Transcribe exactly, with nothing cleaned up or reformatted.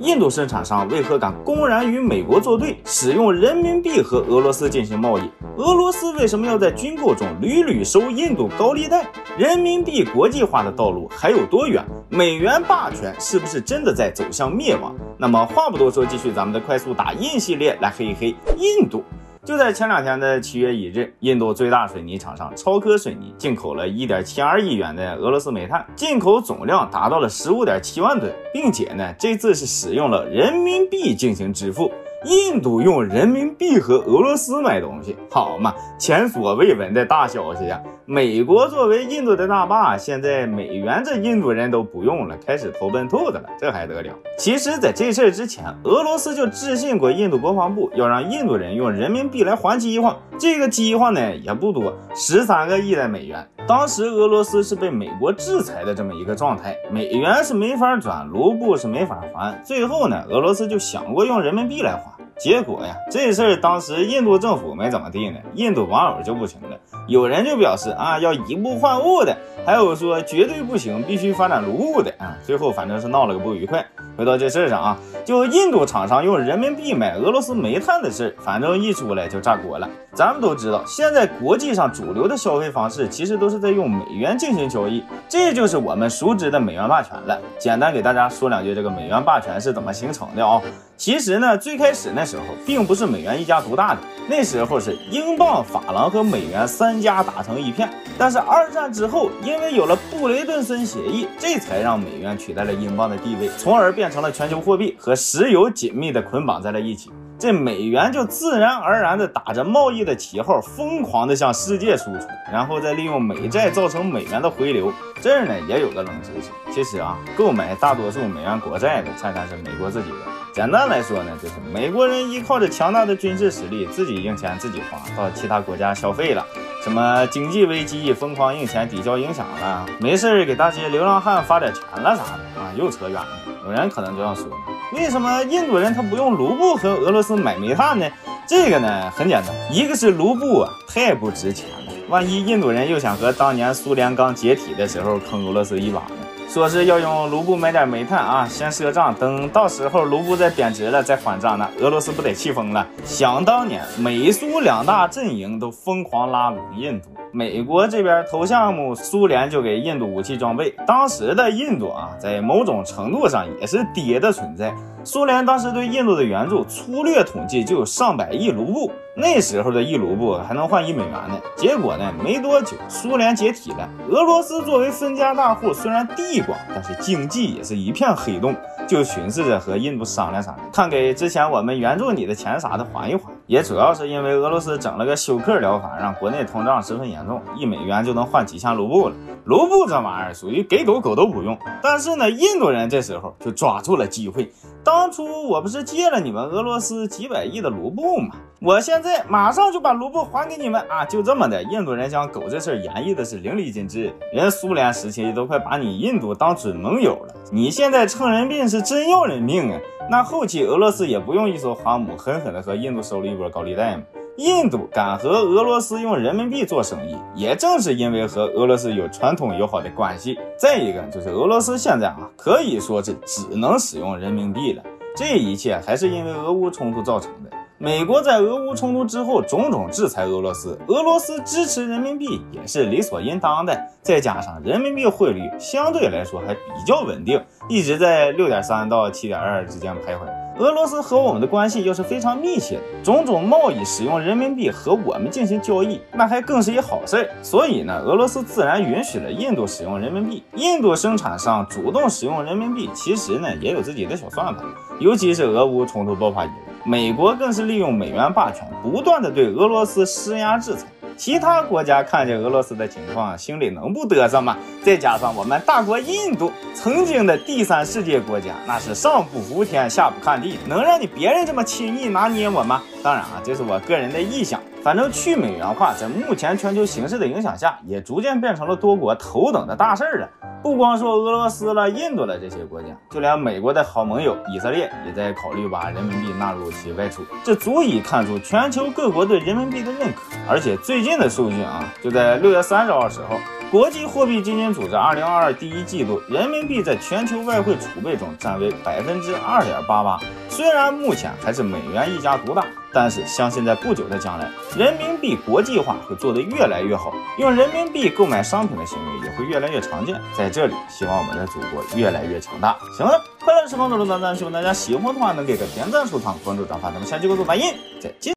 印度生产商为何敢公然与美国作对，使用人民币和俄罗斯进行贸易？俄罗斯为什么要在军购中屡屡收印度高利贷？人民币国际化的道路还有多远？美元霸权是不是真的在走向灭亡？那么话不多说，继续咱们的快速打印系列来黑一黑印度。就在前两天的七月一日，印度最大水泥厂商超科水泥进口了 一点七二亿元的俄罗斯煤炭，进口总量达到了 十五点七万吨，并且呢，这次是使用了人民币进行支付。印度用人民币和俄罗斯买东西，好嘛，前所未闻的大消息呀！美国作为印度的大爸，现在美元这印度人都不用了，开始投奔兔子了，这还得了？其实在这事之前，俄罗斯就致信过印度国防部，要让印度人用人民币来还饥荒。这个饥荒呢也不多，十三个亿的美元。当时俄罗斯是被美国制裁的这么一个状态，美元是没法转，卢布是没法还。最后呢，俄罗斯就想过用人民币来还。结果呀，这事儿当时印度政府没怎么地呢，印度网友就不行了，有人就表示啊要以物换物的，还有说绝对不行，必须发展卢布的啊。最后反正是闹了个不愉快。回到这事上啊，就印度厂商用人民币买俄罗斯煤炭的事，反正一出来就炸锅了。咱们都知道，现在国际上主流的消费方式其实都是在用美元进行交易，这就是我们熟知的美元霸权了。简单给大家说两句这个美元霸权是怎么形成的啊、哦？其实呢，最开始那时候并不是美元一家独大的，那时候是英镑、法郎和美元三家打成一片。但是二战之后，因为有了布雷顿森协议，这才让美元取代了英镑的地位，从而变成了全球货币，和石油紧密的捆绑在了一起。这美元就自然而然的打着贸易的旗号，疯狂的向世界输出，然后再利用美债造成美元的回流。这儿呢也有个冷知识，其实啊，购买大多数美元国债的恰恰是美国自己人。简单来说呢，就是美国人依靠着强大的军事实力，自己印钱自己花，到其他国家消费了。什么经济危机疯狂印钱抵消影响了，没事给大街流浪汉发点钱了啥的啊，又扯远了。有人可能这样说，为什么印度人他不用卢布和俄罗斯买煤炭呢？这个呢很简单，一个是卢布啊太不值钱了，万一印度人又想和当年苏联刚解体的时候坑俄罗斯一把呢？说是要用卢布买点煤炭啊，先赊账，等到时候卢布再贬值了再还账，那俄罗斯不得气疯了？想当年美苏两大阵营都疯狂拉拢印度，美国这边投项目，苏联就给印度武器装备。当时的印度啊，在某种程度上也是爹的存在。苏联当时对印度的援助，粗略统计就有上百亿卢布，那时候的一卢布还能换一美元呢。结果呢，没多久苏联解体了，俄罗斯作为分家大户，虽然地广，但是经济也是一片黑洞，就寻思着和印度商量商量，看给之前我们援助你的钱啥的还一还。也主要是因为俄罗斯整了个休克疗法，让国内通胀十分严重，一美元就能换几千卢布了。卢布这玩意儿属于给狗狗都不用。但是呢，印度人这时候就抓住了机会，当初我不是借了你们俄罗斯几百亿的卢布吗？我现在马上就把卢布还给你们啊！就这么的，印度人将狗这事儿演绎的是淋漓尽致。人苏联时期都快把你印度当准盟友了，你现在趁人病是真要人命啊！那后期俄罗斯也不用一艘航母狠狠的和印度收了一波高利贷吗？印度敢和俄罗斯用人民币做生意，也正是因为和俄罗斯有传统友好的关系。再一个就是俄罗斯现在啊，可以说是只能使用人民币了。这一切还是因为俄乌冲突造成的。美国在俄乌冲突之后种种制裁俄罗斯，俄罗斯支持人民币也是理所应当的。再加上人民币汇率相对来说还比较稳定，一直在 六点三 到 七点二 之间徘徊。俄罗斯和我们的关系又是非常密切的，种种贸易使用人民币和我们进行交易，那还更是一好事。所以呢，俄罗斯自然允许了印度使用人民币。印度生产商主动使用人民币，其实呢也有自己的小算盘。尤其是俄乌冲突爆发以来，美国更是利用美元霸权，不断的对俄罗斯施压制裁。其他国家看见俄罗斯的情况，心里能不嘚瑟吗？再加上我们大国印度，曾经的第三世界国家，那是上不服天，下不看地，能让你别人这么轻易拿捏我吗？当然啊，这是我个人的臆想。反正去美元化在目前全球形势的影响下，也逐渐变成了多国头等的大事了。不光说俄罗斯了、印度了这些国家，就连美国的好盟友以色列也在考虑把人民币纳入其外出，这足以看出全球各国对人民币的认可。而且最近的数据啊，就在六月三十号时候， 国际货币基金组织二零二二第一季度，人民币在全球外汇储备中占为百分之二点八八。虽然目前还是美元一家独大，但是相信在不久的将来，人民币国际化会做得越来越好，用人民币购买商品的行为也会越来越常见。在这里，希望我们的祖国越来越强大。行了，快乐时光走路短暂，希望大家喜欢的话能给个点赞、收藏、关注、转发，咱们下期工作反应再见。